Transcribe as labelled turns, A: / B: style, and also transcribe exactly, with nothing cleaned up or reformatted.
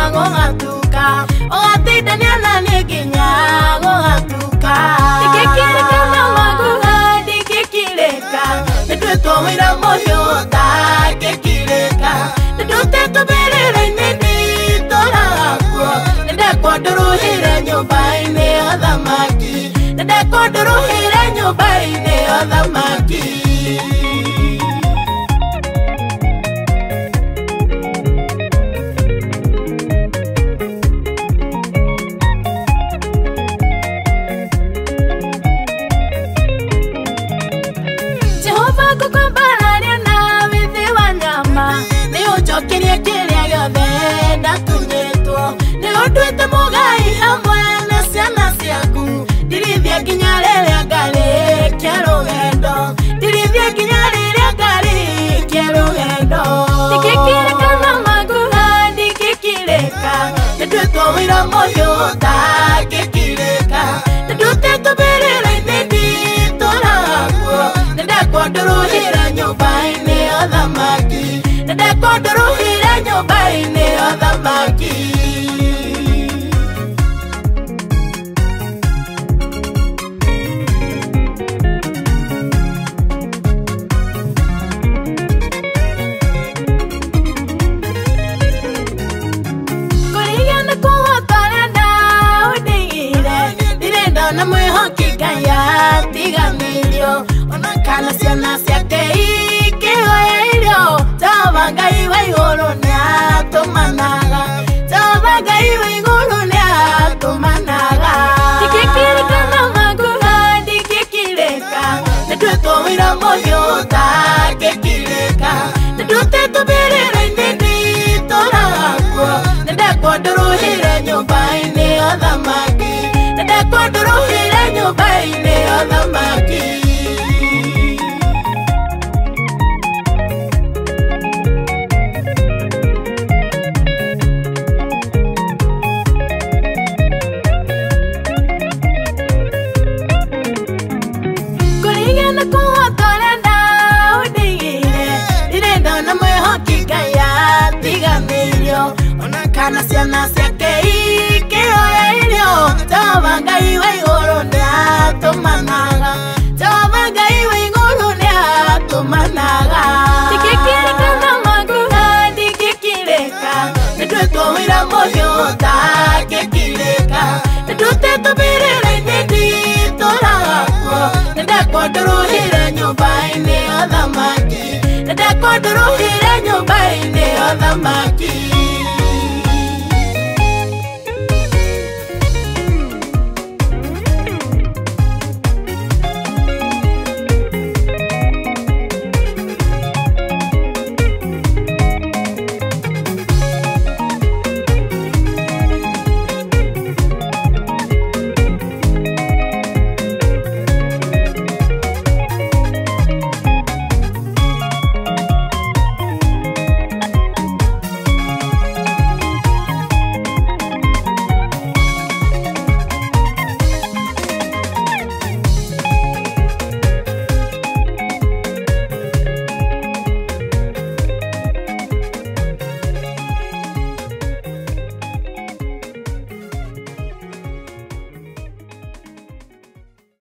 A: gũgatuka ũgatindania na niĩ nginya gũgatuka ndingĩkirĩka na maguha ndingĩkirĩka nĩnduĩtwo wĩra mũhiũ ũtangĩkirĩka nĩndutĩtwo mbĩrĩra-inĩ nditũraga kuo nĩndekwo ndũrũhĩre nyũmba-inĩ ya ũthamaki nĩndekwo ndũrũhĩre nyũmba-inĩ ya ũthamaki Kiria kiria giothe ndatunyĩtwo nĩũnduĩte mũgai hamwe na ciana ciaku ndirithia nginya rĩrĩa ngarĩkia rũgendo ndirithia nginya rĩrĩa ngarĩkia rũgendo ndingĩkirĩka na maguha ndingĩkirĩka nĩnduĩtwo wĩra mũhiũ ũtangĩkirĩka nĩndutĩtwo mbĩrĩra-inĩ nditũraga kuo nĩndekwo ndũrũhĩre nyũmba-inĩ ya ũthamaki nĩndekwo ndũrũhĩre nyũmba-inĩ ya ũthamaki kũrĩgĩa nĩ kũhotore ndaũndigire ndirĩ ndona mwĩhoki Ngai atiganĩirio ona kana ciana ciake ikĩhoya irio Jehova Ngai wa igũrũ nĩatũmanaga Jehova Ngai wa igũrũ nĩatũmanaga ndingĩkirĩka na maguha ndingĩkirĩka nĩnduĩtwo wĩra mũhiũ ũtangĩkirĩka nĩndutĩtwo mbĩrĩra-inĩ nditũraga kuo nĩndekwo ndũrũhĩre nyũmba-inĩ ya ũthamaki nĩndekwo ndũrũhĩre nyũmba-inĩ ya ũthamaki kana ciana ciake ikĩhoya irio Jehova Ngai wa igũrũ nĩatũmanaga Jehova Ngai wa igũrũ nĩatũmanaga ndingĩkirĩka na maguha ndingĩkirĩka nĩnduĩtwo wĩra mũhiũ ũtangĩkirĩka nĩndutĩtwo mbĩrĩra-inĩ nditũraga kuo nĩndekwo ndũrũhĩre nyũmba-inĩ ya ũthamaki nĩndekwo ndũrũhĩre nyũmba-inĩ ya ũthamaki